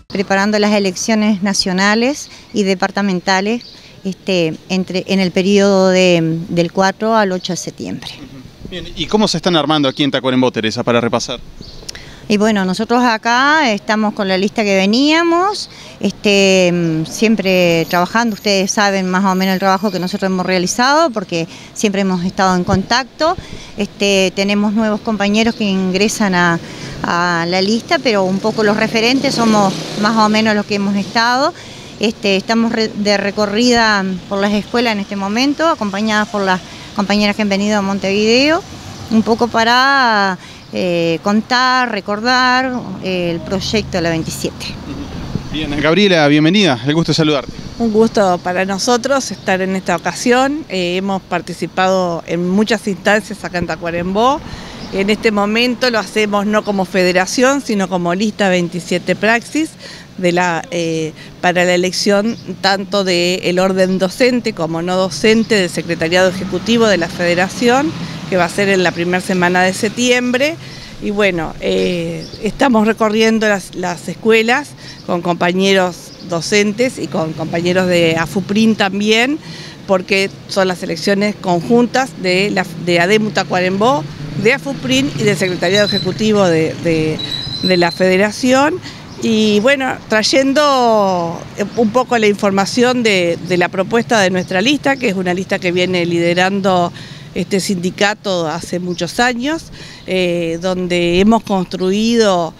preparando las elecciones nacionales y departamentales en el periodo del 4 al 8 de septiembre. Bien, ¿y cómo se están armando aquí en Tacuarembó, Teresa, para repasar? Y bueno, nosotros acá estamos con la lista que veníamos, siempre trabajando. Ustedes saben más o menos el trabajo que nosotros hemos realizado porque siempre hemos estado en contacto. Tenemos nuevos compañeros que ingresan a la lista, pero un poco los referentes somos más o menos los que hemos estado. Estamos de recorrida por las escuelas en este momento, acompañadas por las compañeras que han venido a Montevideo, un poco para contar, recordar el proyecto de la 27. Bien, Gabriela, bienvenida, el gusto de saludarte. Un gusto para nosotros estar en esta ocasión. Hemos participado en muchas instancias acá en Tacuarembó. En este momento lo hacemos no como federación, sino como lista 27 Praxis para la elección tanto del orden docente como no docente del secretariado ejecutivo de la federación, que va a ser en la primera semana de septiembre. Y bueno, estamos recorriendo las escuelas con compañeros docentes y con compañeros de AFUPRIN también, porque son las elecciones conjuntas de ADEMU Tacuarembó, de AFUPRIN y del secretariado ejecutivo de la federación. Y bueno, trayendo un poco la información de la propuesta de nuestra lista, que es una lista que viene liderando este sindicato hace muchos años, donde hemos construido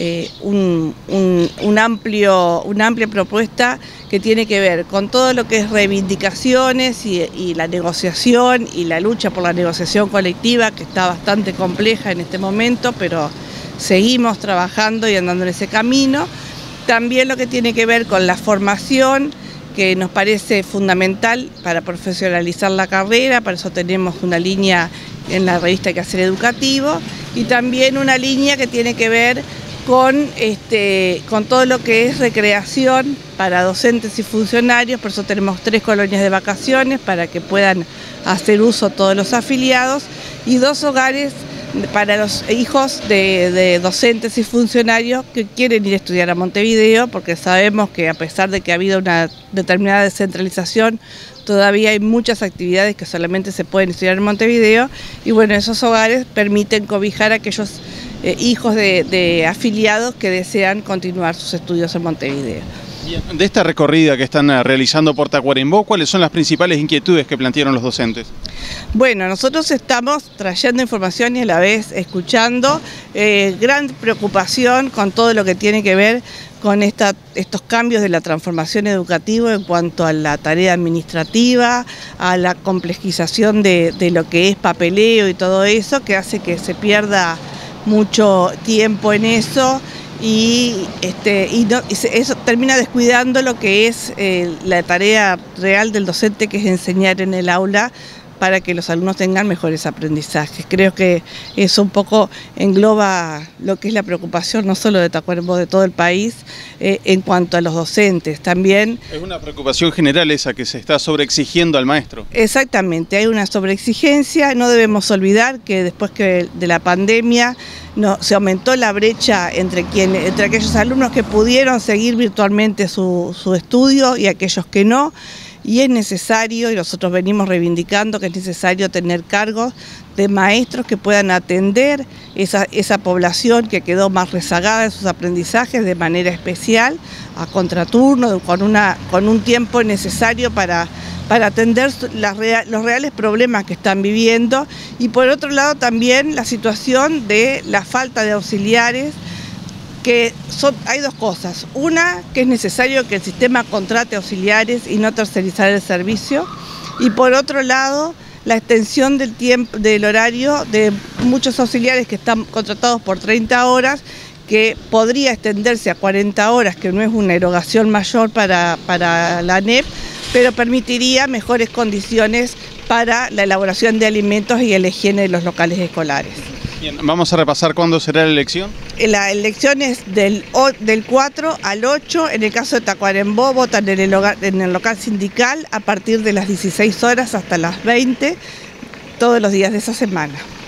una amplia propuesta que tiene que ver con todo lo que es reivindicaciones y la negociación y la lucha por la negociación colectiva, que está bastante compleja en este momento, pero seguimos trabajando y andando en ese camino. También lo que tiene que ver con la formación, que nos parece fundamental para profesionalizar la carrera. Para eso tenemos una línea en la revista Quehacer Educativo y también una línea que tiene que ver con todo lo que es recreación para docentes y funcionarios. Por eso tenemos 3 colonias de vacaciones para que puedan hacer uso todos los afiliados y 2 hogares para los hijos de docentes y funcionarios que quieren ir a estudiar a Montevideo, porque sabemos que a pesar de que ha habido una determinada descentralización, todavía hay muchas actividades que solamente se pueden estudiar en Montevideo, y bueno, esos hogares permiten cobijar a aquellos hijos de afiliados que desean continuar sus estudios en Montevideo. Bien, de esta recorrida que están realizando por Tacuarembó, ¿cuáles son las principales inquietudes que plantearon los docentes? Bueno, nosotros estamos trayendo información y a la vez escuchando, gran preocupación con todo lo que tiene que ver con estos cambios de la transformación educativa en cuanto a la tarea administrativa, a la complejización de lo que es papeleo y todo eso, que hace que se pierda mucho tiempo en eso. Y eso termina descuidando lo que es la tarea real del docente, que es enseñar en el aula para que los alumnos tengan mejores aprendizajes. Creo que eso un poco engloba lo que es la preocupación no solo de Tacuarembó, de todo el país, en cuanto a los docentes. También es una preocupación general esa, que se está sobreexigiendo al maestro. Exactamente, hay una sobreexigencia. No debemos olvidar que después de la pandemia se aumentó la brecha entre aquellos alumnos que pudieron seguir virtualmente su estudio y aquellos que no. Y es necesario, y nosotros venimos reivindicando que es necesario tener cargos de maestros que puedan atender esa población que quedó más rezagada en sus aprendizajes de manera especial, a contraturno, con un tiempo necesario para atender los reales problemas que están viviendo. Y por otro lado también la situación de la falta de auxiliares, hay 2 cosas. Una, que es necesario que el sistema contrate auxiliares y no tercerizar el servicio. Y por otro lado, la extensión del horario de muchos auxiliares que están contratados por 30 horas, que podría extenderse a 40 horas, que no es una erogación mayor para la ANEP, pero permitiría mejores condiciones para la elaboración de alimentos y la higiene de los locales escolares. Bien, vamos a repasar cuándo será la elección. La elección es del 4 al 8, en el caso de Tacuarembó votan en el local sindical a partir de las 16 horas hasta las 20, todos los días de esa semana.